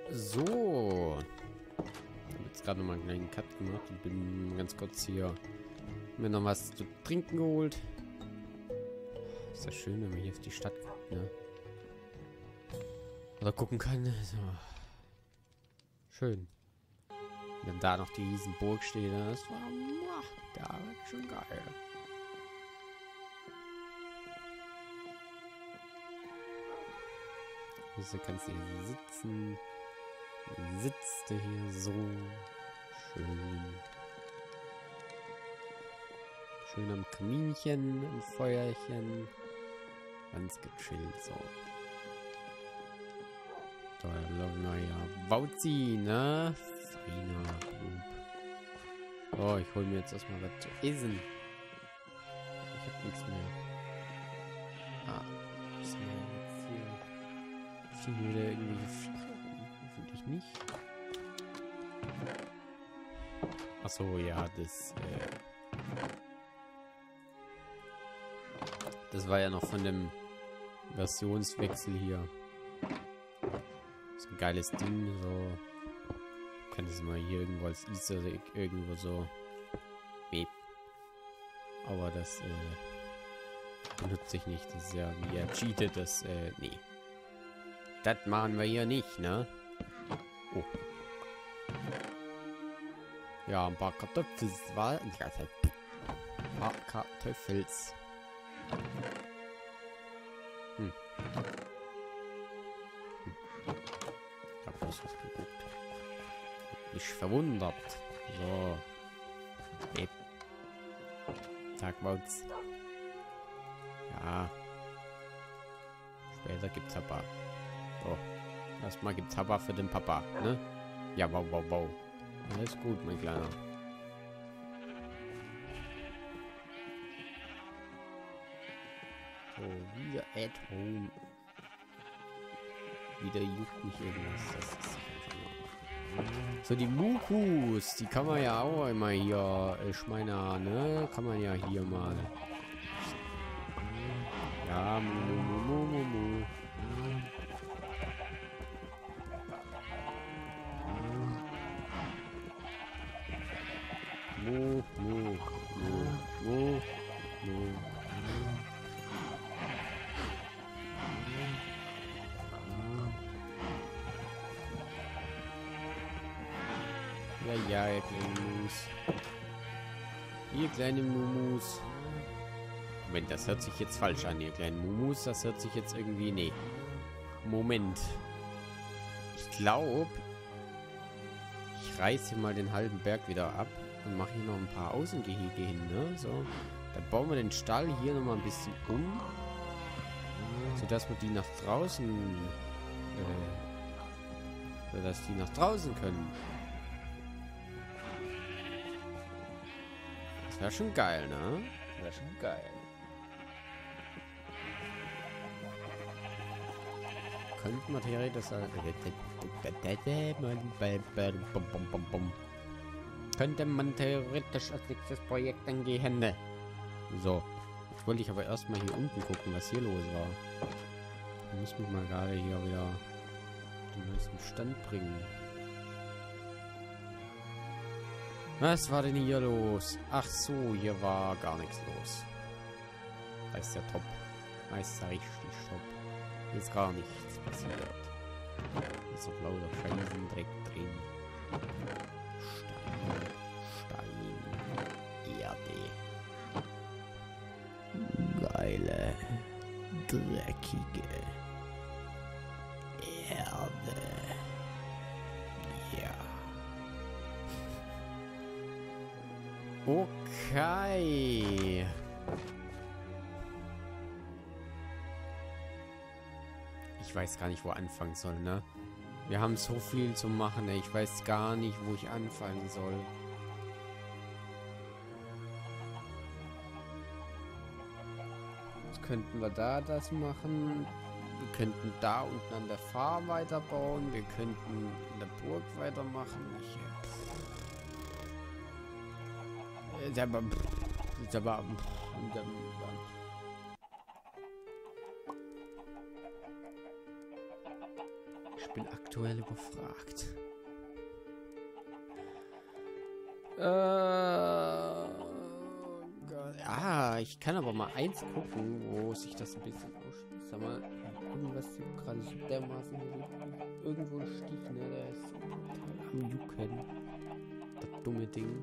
So. Ich habe jetzt gerade noch mal einen kleinen Cut gemacht und bin ganz kurz hier mir noch was zu trinken geholt. Ist ja schön, wenn man hier auf die Stadt guckt, ne? Oder gucken kann. So. Schön. Wenn da noch die Riesenburg steht, das war da war schon geil. Hier kannst du hier sitzen. Sitzt du hier so schön. Schön am Kaminchen, am Feuerchen. Ganz gechillt so. So, neuer Bauzi, ne? Feiner Bub. Oh, ich hole mir jetzt erstmal was zu essen. Ich hab nichts mehr. Ah, was haben wir jetzt hier? Fliegen wieder irgendwelche Viecher rum? Hoffentlich nicht. Achso, ja, das war ja noch von dem Versionswechsel hier. So ein geiles Ding, so. Kann es mal hier irgendwo als Easter Egg irgendwo so. Beep. Aber das benutze ich nicht. Das ist ja wie er cheatet, das nee. Das machen wir hier nicht, ne? Oh. Ja, ein paar Kartoffeln war. Ein paar Kartoffels. Hm. Ich hab bloß was geguckt. Mich verwundert. So. Hey. Sag mal's. Ja. Später gibt's Papa. So. Erstmal gibt's Papa für den Papa, ne? Ja, wow, wow, wow. Alles gut, mein Kleiner. So, wieder at home. Wieder juckt mich irgendwas. Das ist so, die Mukus, die kann man ja auch immer hier, ich meine, ne? Kann man ja hier mal. Ja, mu. Ja, ihr kleinen Mumus. Ihr kleine Mumus. Moment, das hört sich jetzt falsch an, ihr kleinen Mumus. Das hört sich jetzt irgendwie... Nee. Moment. Ich glaube, ich reiße hier mal den halben Berg wieder ab und mache hier noch ein paar Außengehege hin, ne? So. Dann bauen wir den Stall hier noch mal ein bisschen um. Sodass wir die nach draußen... sodass die nach draußen können. Das wäre schon geil, ne? Wäre schon geil. Könnte man theoretisch könnte man theoretisch als nächstes Projekt angehen. So. Jetzt wollte ich aber erstmal hier unten gucken, was hier los war. Ich muss mich mal gerade hier wieder den neuesten Stand bringen. Was war denn hier los? Ach so, hier war gar nichts los. Das ist ja top. Das ist ja richtig top. Hier ist gar nichts passiert. Hier ist auch lauter Scheißen Dreck drin. Stein, Erde. Geile, dreckige Erde. Ja. Okay. Ich weiß gar nicht, wo anfangen soll, ne? Wir haben so viel zu machen, ey. Ich weiß gar nicht, wo ich anfangen soll. Jetzt könnten wir da das machen. Wir könnten da unten an der Farm weiterbauen. Wir könnten in der Burg weitermachen. Ich bin aktuell überfragt. Ich kann aber mal eins gucken, wo sich das ein bisschen ausschließt. Sag mal, irgendwas gerade so dermaßen irgendwo ein Stich, ne? Der ist am Jucken. Das dumme Ding.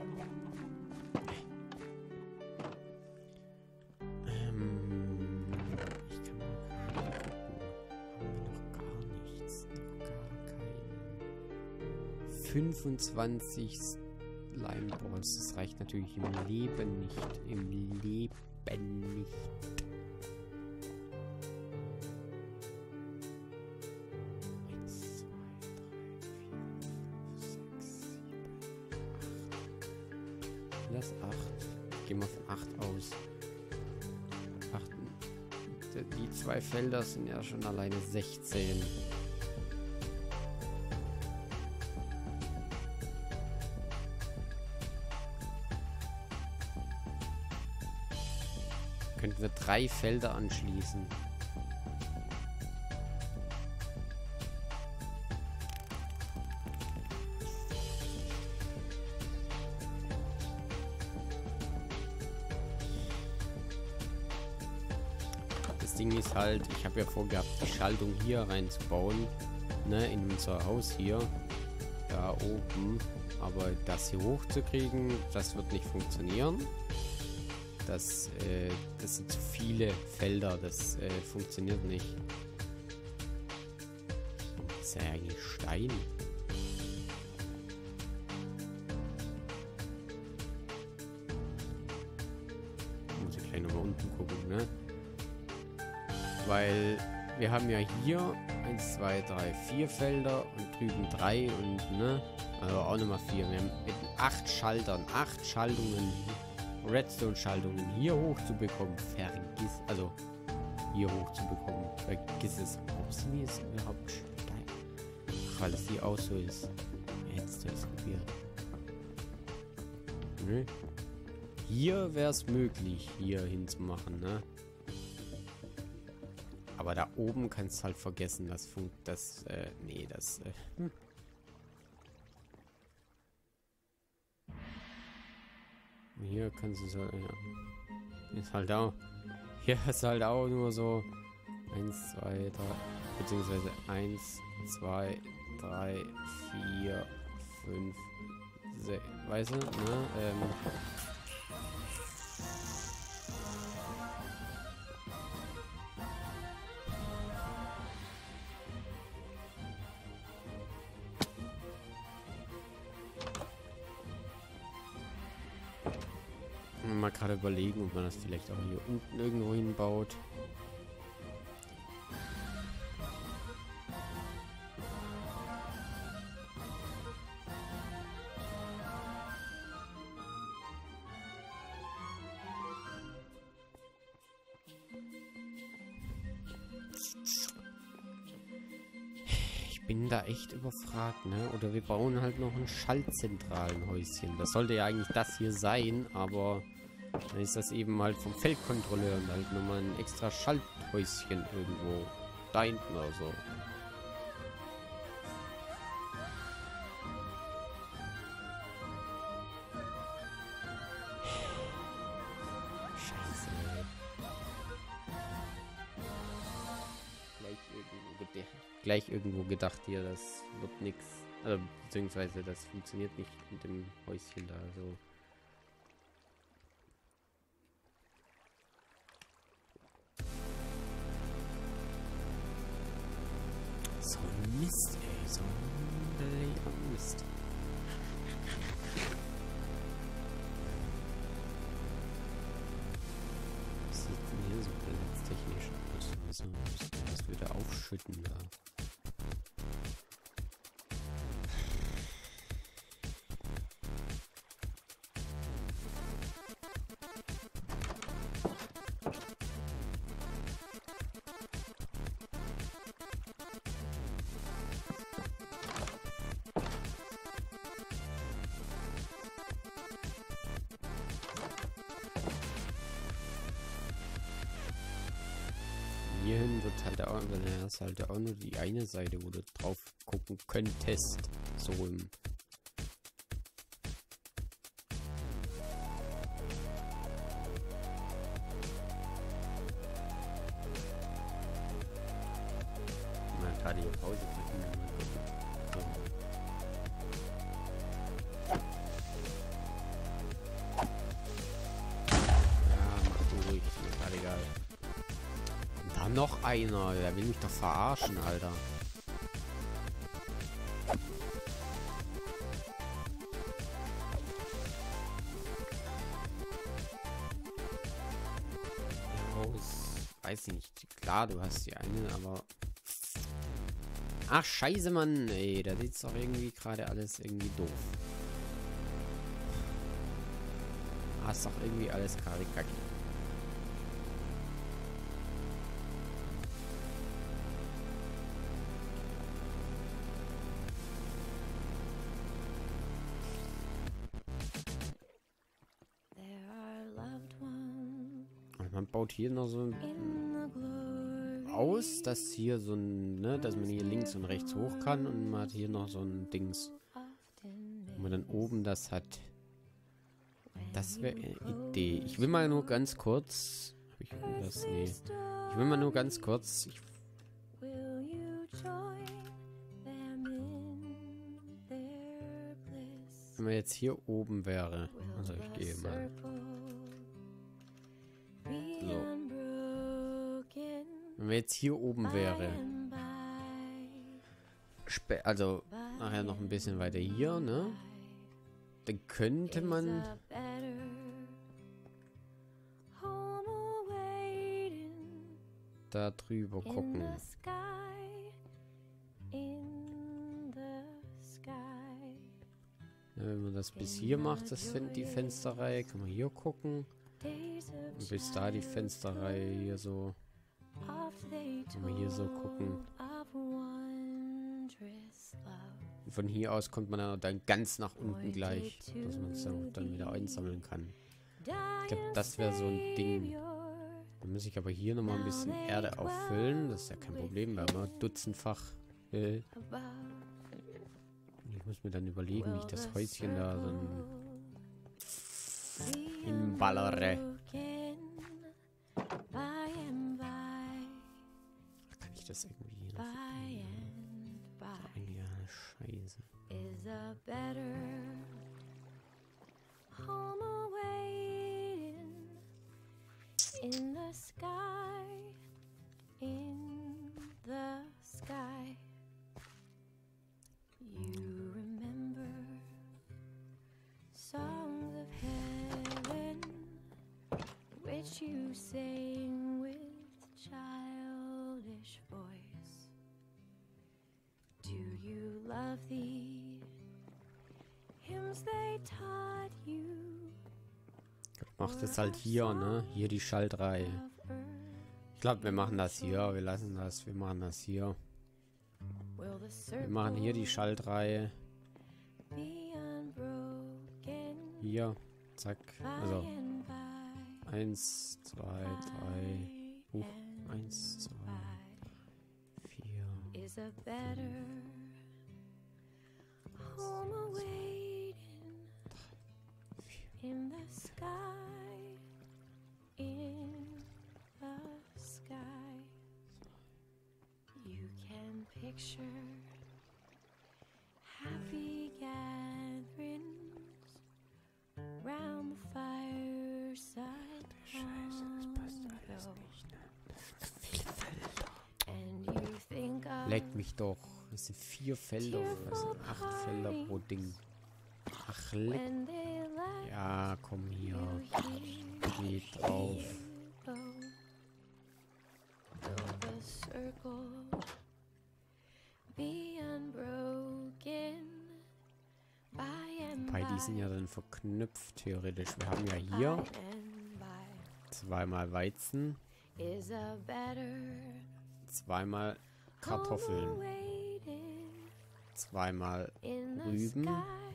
Ich kann mal gerade gucken. Haben wir noch gar nichts. Noch gar keinen. 25 Limeballs. Das reicht natürlich im Leben nicht. Im Leben nicht. Lass 8. Gehen wir von 8 aus. 8. Die 2 Felder sind ja schon alleine 16. Könnten wir 3 Felder anschließen. Das Ding ist halt, ich habe ja vorgehabt, die Schaltung hier reinzubauen, ne, in unser Haus hier, da oben. Aber das hier hochzukriegen, das wird nicht funktionieren. Das sind zu viele Felder, das funktioniert nicht. Das ist ja eigentlich Stein. Muss ich gleich nochmal unten gucken, ne? Weil wir haben ja hier 1, 2, 3, 4 Felder und drüben 3 und, ne? Also auch nochmal 4. Wir haben mit 8 Schaltern, 8 Schaltungen, Redstone-Schaltungen hier hoch zu bekommen. Vergiss, also hier hoch zu bekommen. Vergiss es. Warum sind die jetzt überhaupt Stein? Ach, weil es hier auch so ist. Hättest du es probiert. Ne? Hier wäre es möglich, hier hinzumachen, ne? Aber da oben kannst du halt vergessen, Hier kannst du so, ja. Ist halt auch. Hier ist halt auch nur so 1, 2, 3, beziehungsweise 1, 2, 3, 4, 5, 6, weißt du, ne? Mal gerade überlegen, ob man das vielleicht auch hier unten irgendwo hinbaut. Ich bin da echt überfragt, ne? Oder wir bauen halt noch ein Schaltzentralenhäuschen. Das sollte ja eigentlich das hier sein, aber dann ist das eben halt vom Feldkontrolleur und halt nochmal ein extra Schalthäuschen irgendwo da hinten oder so. Scheiße. Gleich irgendwo gedacht hier, das wird nix. Also, beziehungsweise das funktioniert nicht mit dem Häuschen da so. So ein Mist, ey. So ein Mist. Was sieht denn hier so platztechnisch aus? Also, das würde aufschütten da. hierhin wird halt auch, das ist halt auch nur die eine Seite, wo du drauf gucken könntest. So im. Mal gerade hier Pause drücken. Mal gucken. So. Ja, mach du ruhig, ist mir gerade egal. Und da noch einer, der will mich doch verarschen, Alter. Weiß ich nicht. Klar, du hast die eine, aber... Ach, scheiße, Mann. Ey, da sieht's doch irgendwie gerade alles irgendwie doof. Ah, ist doch irgendwie alles gerade kacke. Man baut hier noch so aus, dass hier so ein, ne, dass man hier links und rechts hoch kann und man hat hier noch so ein Dings, wo man dann oben das hat. Das wäre eine Idee. Ich will mal nur ganz kurz. Hab ich das? Nee. Ich will mal nur ganz kurz. Wenn man jetzt hier oben wäre. Also ich gehe mal. So. Wenn wir jetzt hier oben wäre. Also nachher noch ein bisschen weiter hier, ne? Dann könnte man da drüber gucken. Ja, wenn man das bis hier macht, das die Fensterreihe, kann man hier gucken. Und bis da die Fensterreihe hier so. Kann man hier so gucken. Und von hier aus kommt man dann ganz nach unten gleich, dass man es dann wieder einsammeln kann. Ich glaube, das wäre so ein Ding. Dann muss ich aber hier nochmal ein bisschen Erde auffüllen. Das ist ja kein Problem, weil man dutzendfach will. Ich muss mir dann überlegen, wie ich das Häuschen da so hinballere. Kann ich das irgendwie noch? Ja, Scheiße. In the sky, in the sky, you remember songs of heaven, which you sang with childish voice. Do you love the hymns they taught you? Macht es halt hier, ne? Hier die Schaltreihe. Ich glaube, wir machen das hier. Wir lassen das. Wir machen das hier. Wir machen hier die Schaltreihe. Hier. Zack. Also. 1, 2, 3. 1, 2, 4. 5. In the sky, in the sky, you can picture happy gatherings round the fireside. Scheiße, das passt alles nicht, ne? Viele Felder. And you think leckt mich doch. Das sind 4 Felder, das sind 8 Felder pro Ding. Ach, leck. Ja, komm hier. Geh drauf. Wobei, die sind ja dann verknüpft, theoretisch. Wir haben ja hier 2-mal Weizen. 2-mal Kartoffeln. 2-mal Rüben.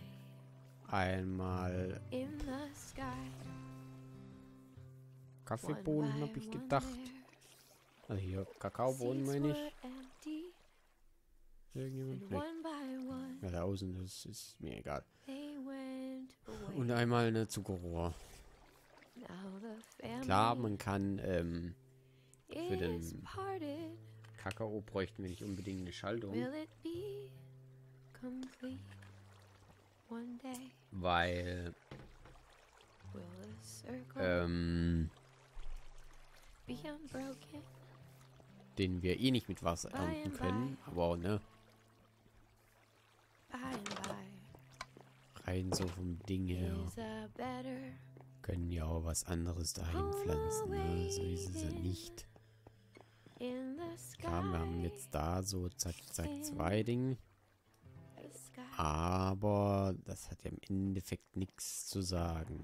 Einmal Kaffeebohnen, habe ich gedacht. Also hier Kakaobohnen meine ich. Irgendjemand? Nee. Ja, da außen, das ist mir egal. Und einmal eine Zuckerrohr. Klar, man kann für den Kakao bräuchten wir nicht unbedingt eine Schaltung. Weil den wir eh nicht mit Wasser ernten können. Aber ne, rein so vom Ding her können ja auch was anderes dahin pflanzen. Ne? So ist es ja nicht. Klar, wir haben jetzt da so zack, zack, 2 Dinge. Aber das hat ja im Endeffekt nichts zu sagen.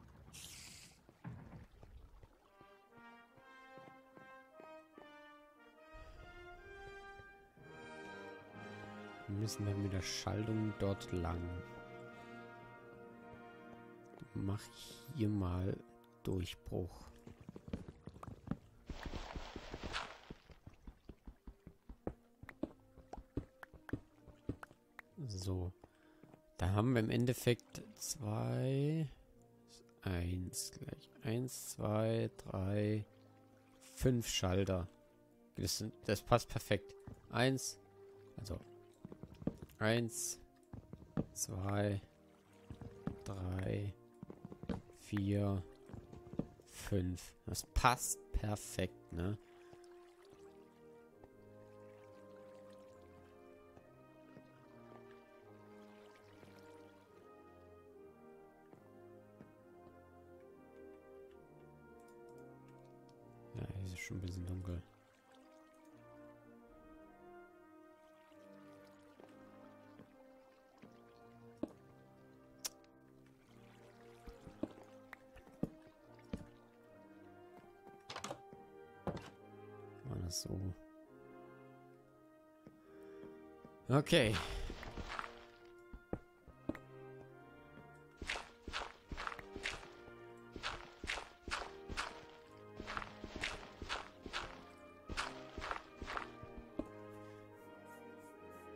Wir müssen dann mit der Schaltung dort lang. Mach hier mal Durchbruch. So. Da haben wir im Endeffekt 2, 1 gleich 1, 2, 3, 5 Schalter. Das passt perfekt. 1, also 1, 2, 3, 4, 5. Das passt perfekt, ne? Ja, hier ist schon ein bisschen dunkel. War das so? Okay.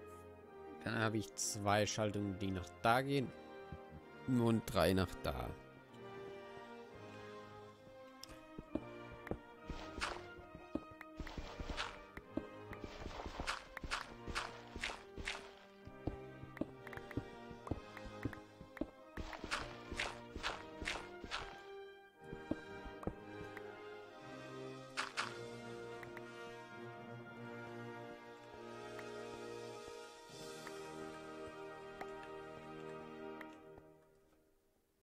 Dann habe ich 2 Schaltungen, die nach da gehen und 3 nach da.